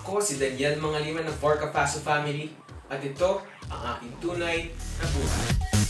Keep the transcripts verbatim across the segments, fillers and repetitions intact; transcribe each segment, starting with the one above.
Ako si Daniel Mangalima ng Forca Paso Family at ito ang aking tunay na buhay.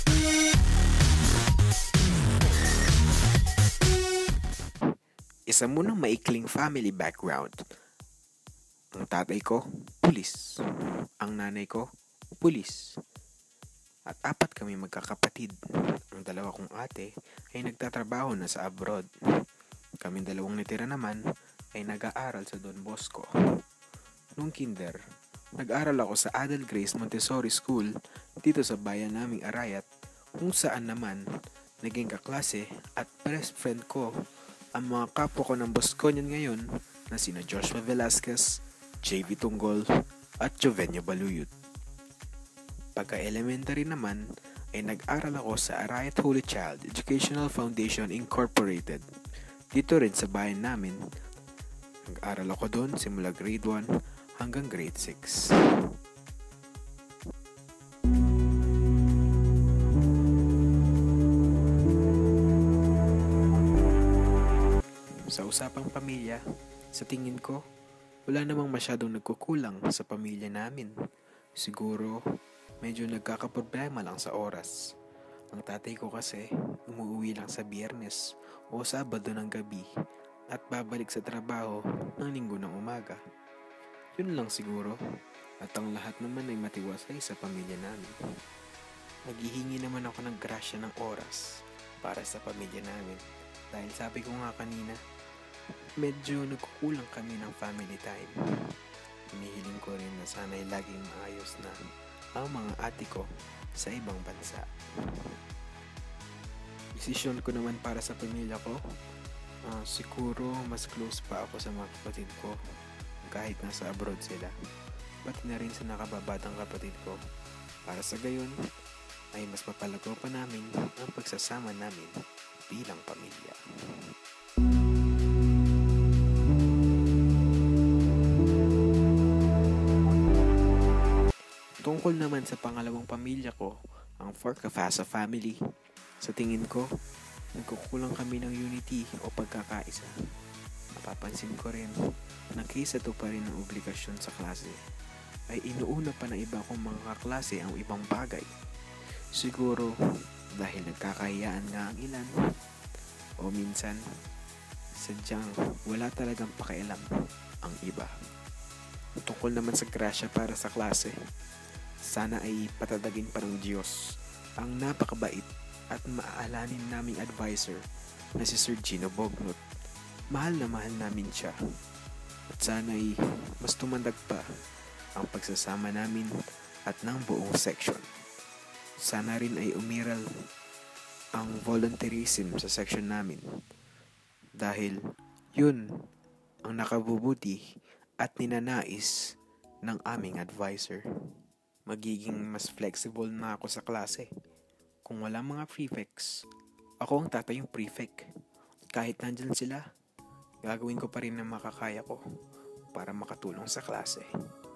Isa munang maikling family background. Ang tatay ko, pulis. Ang nanay ko, pulis. At apat kami magkakapatid. Ang dalawa kong ate ay nagtatrabaho na sa abroad. Kaming dalawang natira naman ay nag-aaral sa Don Bosco. Nung kinder, nag-aral ako sa Adel Grace Montessori School dito sa bayan naming Arayat, kung saan naman naging kaklase at best friend ko ang mga kapwa ko ng Bosconian ngayon na sina Joshua Velasquez, J V Tunggol at Jovenia Baluyot. Pagka-elementary naman ay nag-aral ako sa Arayat Holy Child Educational Foundation Incorporated. Dito rin sa bayan namin, nag-aral ako doon simula grade one hanggang grade six. Sa usapang pamilya, sa tingin ko, wala namang masyadong nagkukulang sa pamilya namin. Siguro, medyo nagkakaproblema lang sa oras. Ang tatay ko kasi, umuwi lang sa Biyernes o Sabado ng gabi at babalik sa trabaho ng Linggo ng umaga. Yun lang siguro, at ang lahat naman ay matiwasay sa pamilya namin. Naghihingi naman ako ng grasya ng oras para sa pamilya namin dahil sabi ko nga kanina, medyo nagkukulang kami ng family time. Hinihiling ko rin na sana'y laging maayos na ang mga ate ko sa ibang bansa. Desisyon ko naman para sa pamilya ko, uh, siguro mas close pa ako sa mga kapatid ko kahit nasa abroad sila, pati na rin sa nakababatang kapatid ko. Para sa gayon ay mas mapalago pa namin ang pagsasama namin bilang pamilya. Tungkol naman sa pangalawang pamilya ko, ang Forca Paso family, sa tingin ko, nagkukulang kami ng unity o pagkakaisa. Napapansin ko rin na kaysa to pa rin ang obligasyon sa klase, ay inuuna pa ng iba kong mga kaklase ang ibang bagay. Siguro dahil nagkakahiyaan nga ang ilan, o minsan, sadyang wala talagang pakialam ang iba. Tungkol naman sa grasya para sa klase, sana ay patadagin pa ng Diyos ang napakabait at maaalanin naming advisor na si Sir Gino Bognut. Mahal na mahal namin siya. At sana ay mas tumandag pa ang pagsasama namin at ng buong section. Sana rin ay umiral ang volunteerism sa section namin. Dahil yun ang nakabubuti at ninanais ng aming advisor. Magiging mas flexible na ako sa klase. Kung walang mga prefects, ako ang tatayong prefect. Kahit nandyan sila, gagawin ko pa rin ang makakaya ko para makatulong sa klase.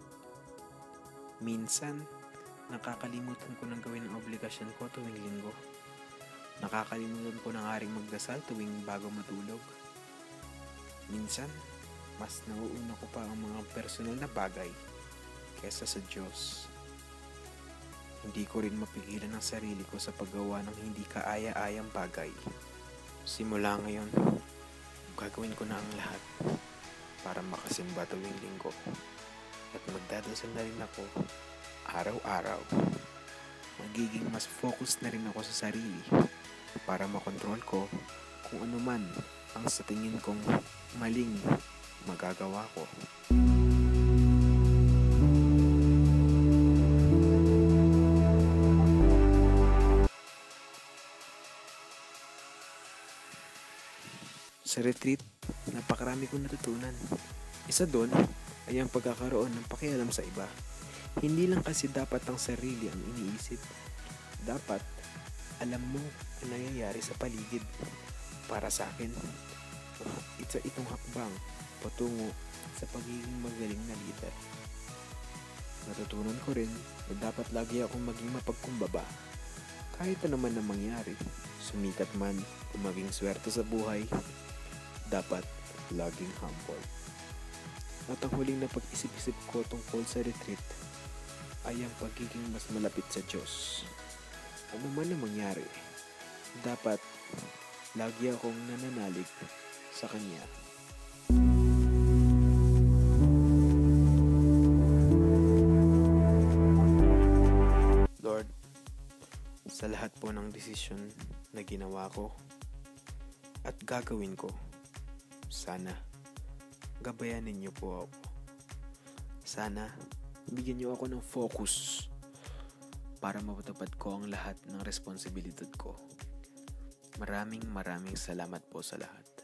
Minsan, nakakalimutan ko nang gawin ang obligasyon ko tuwing linggo. Nakakalimutan ko na nga ring magdasal tuwing bago matulog. Minsan, mas nauuna ko pa ang mga personal na bagay kesa sa Diyos. Hindi ko rin mapigilan ang sarili ko sa paggawa ng hindi kaaya-ayang bagay. Simula ngayon, gagawin ko na ang lahat para makasimba tuwing linggo at magdadasal na rin ako araw-araw. Magiging mas focus na rin ako sa sarili para makontrol ko kung ano man ang sa tingin kong maling magagawa ko. Sa retreat, napakarami kong natutunan. Isa doon ay ang pagkakaroon ng pakialam sa iba. Hindi lang kasi dapat ang sarili ang iniisip. Dapat, alam mo ang nangyayari sa paligid. Para sa akin, ito itong hakbang patungo sa pagiging magaling na leader. Natutunan ko rin na dapat lagi akong maging mapagkumbaba. Kahit ano man na mangyari, sumikat man o maging swerte sa buhay, dapat laging humble. At ang huling na pag-isip-isip ko tungkol sa retreat ay ang pagiging mas malapit sa Diyos. Ano man ang mangyari, dapat lagi akong nananalig sa Kanya. Lord, sa lahat po ng desisyon na ginawa ko at gagawin ko, sana gabayanin niyo po ako. Sana bigyan niyo ako ng focus para mapatupad ko ang lahat ng responsibilidad ko. Maraming maraming salamat po sa lahat.